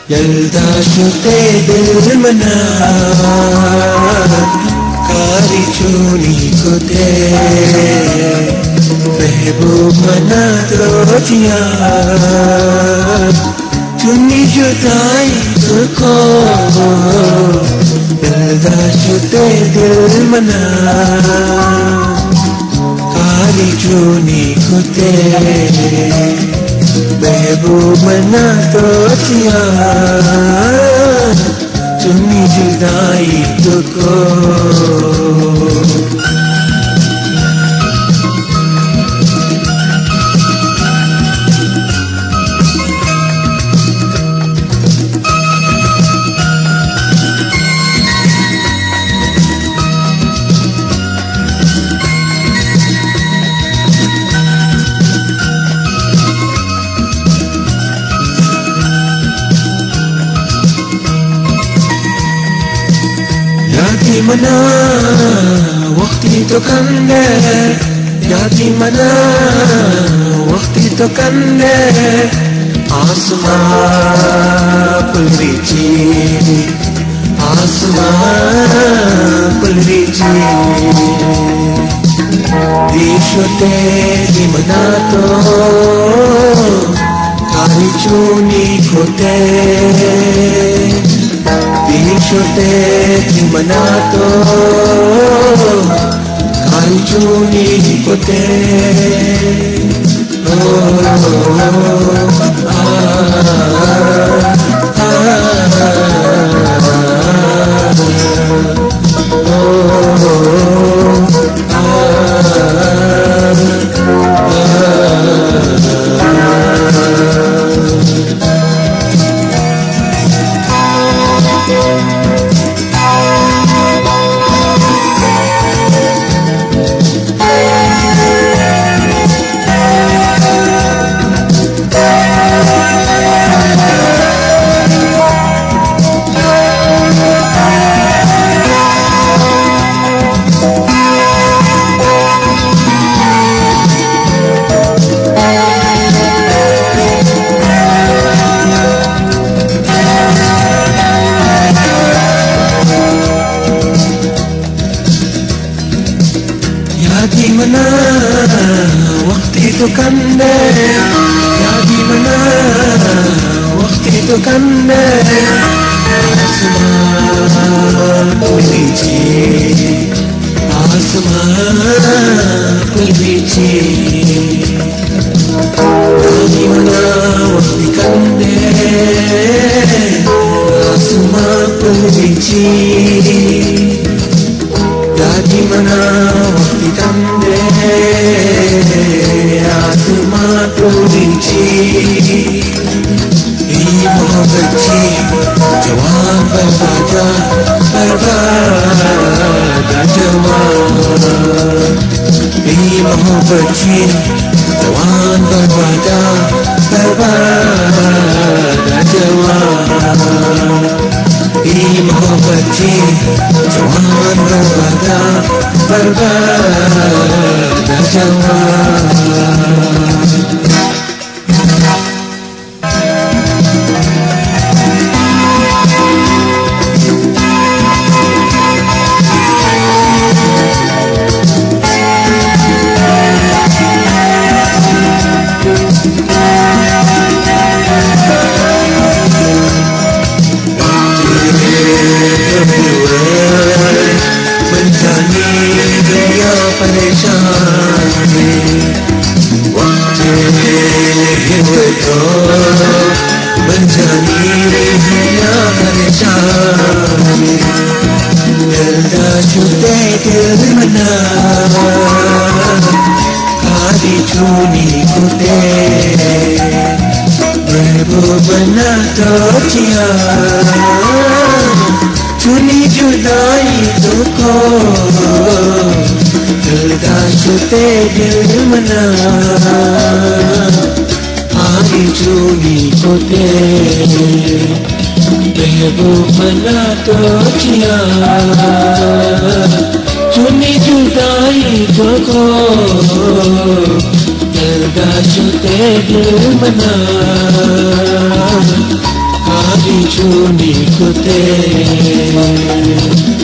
यल्दा शुते दिल मना कारी चुनी कुते महबूब मना तो जिया चुनी जुदाई तुझको यल्दा शुते दिल मना कारी चुनी कुते महबूब मना तो जिया चुनी जुदाई तुझको Yati mana waktu itu kan deh, yati mana waktu itu kan deh, asman pelrici, asman pelrici, di shote di mana to, kali cuni kote. Shote di mana to kali cuni kote di mana waktu itu kan deh, ya di mana waktu itu kan deh, asman pelrici, asman pelrici, ya di mana waktu kan deh, asman pelrici. Di mana waktu kande asma pelrici ini mohabbatci jawan berbada jawan ini mohabbatci jawan berbada jawan ini mohabbatci jawan berbada jawan menjadi dunia pरेशान यल्दा शुते दिल मना कारी चुनी कुते महबूब बना तो जिया चुनी जुदाई तुझको यल्दा शुते दिल मना कारी चुनी कुते महबूब बना तो जिया चुनी जुदाई तुझको यल्दा शुते दिल मना कारी mengicuni kote